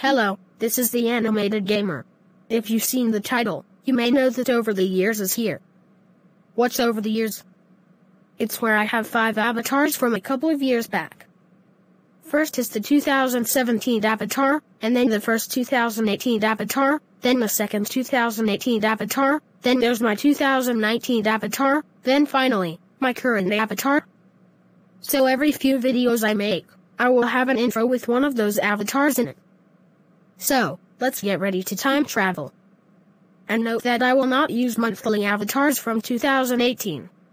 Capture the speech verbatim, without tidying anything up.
Hello, this is the Animated Gamer. If you've seen the title, you may know that Over the Years is here. What's Over the Years? It's where I have five avatars from a couple of years back. First is the two thousand seventeen avatar, and then the first two thousand eighteen avatar, then the second two thousand eighteen avatar, then there's my two thousand nineteen avatar, then finally, my current avatar. So every few videos I make, I will have an intro with one of those avatars in it. So, let's get ready to time travel. And note that I will not use monthly avatars from two thousand eighteen.